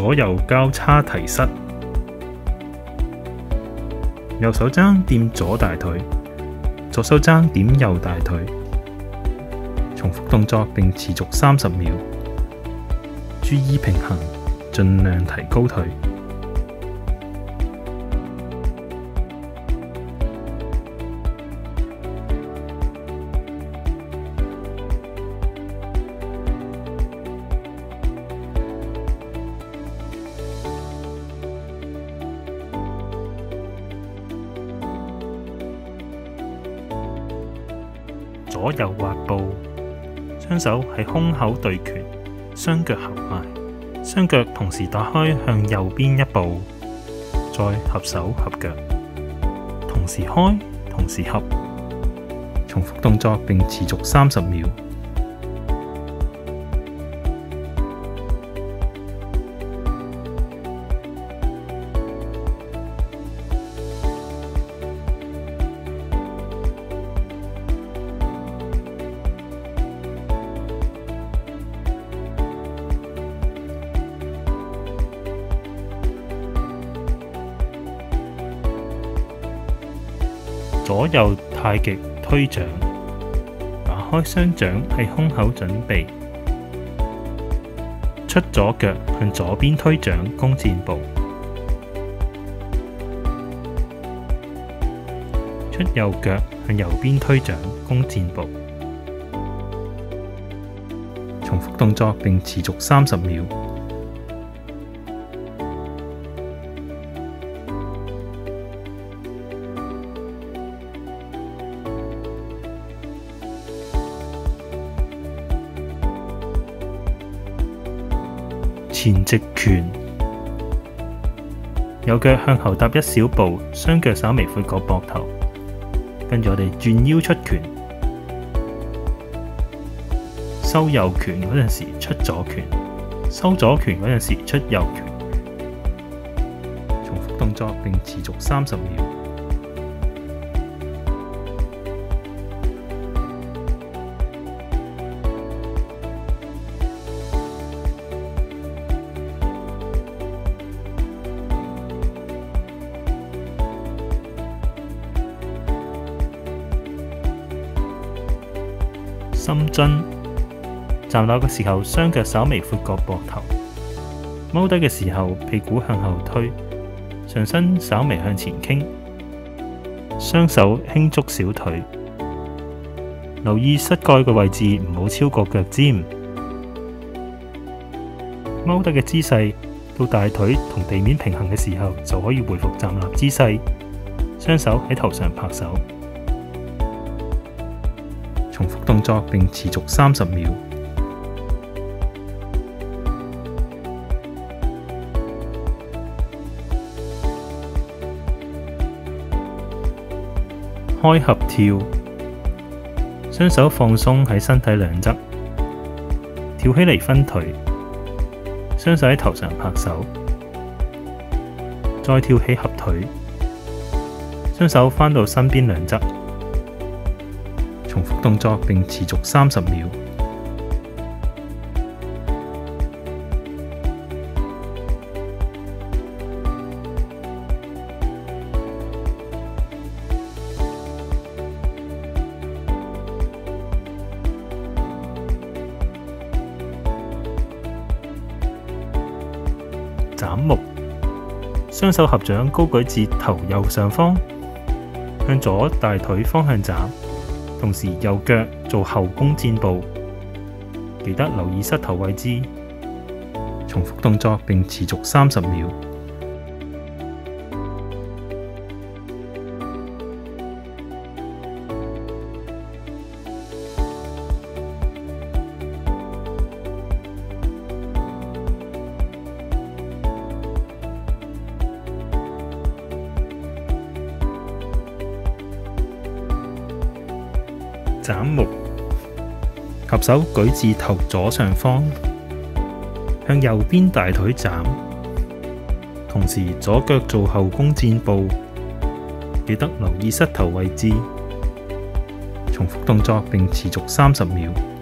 左右交叉提膝，右手踭掂左大腿，左手踭點右大腿。重複動作並持續30秒，注意平衡，盡量提高腿。左右滑步，雙手喺胸口對拳，雙腳合埋，雙腳同時打開向右邊一步，再合手合腳，同時開，同時合，重複動作並持續30秒。左右太極推掌，打開雙掌喺胸口準備，出左腳向左邊推掌弓箭步，出右腳向右邊推掌弓箭步，重複動作並持續30秒。前直拳，右腳向後踏一小步，雙腳稍微闊過膊頭，跟住我哋轉腰出拳，收右拳嗰陣時出左拳，收左拳嗰陣時出右拳，重複動作並持續30秒。深蹲，站立嘅時候，雙腳稍微闊過膊頭；踎低嘅時候，屁股向後推，上身稍微向前傾，雙手輕觸小腿，留意膝蓋嘅位置唔好超過腳尖。踎低嘅姿勢到大腿同地面平衡嘅時候，就可以回復站立姿勢，雙手喺頭上拍手。重複動作並持續30秒。開合跳，雙手放鬆喺身體兩側，跳起嚟分腿，雙手喺頭上拍手，再跳起合腿，雙手返到身邊兩側。重複動作並持續30秒。斬木，雙手合掌高舉至頭右上方，向左大腿方向斬。同時右腳做後弓箭步，記得留意膝頭位置。重複動作並持續30秒。斬木，合手舉至頭左上方，向右邊大腿斬，同時左腳做後弓箭步，記得留意膝頭位置。重複動作並持續30秒。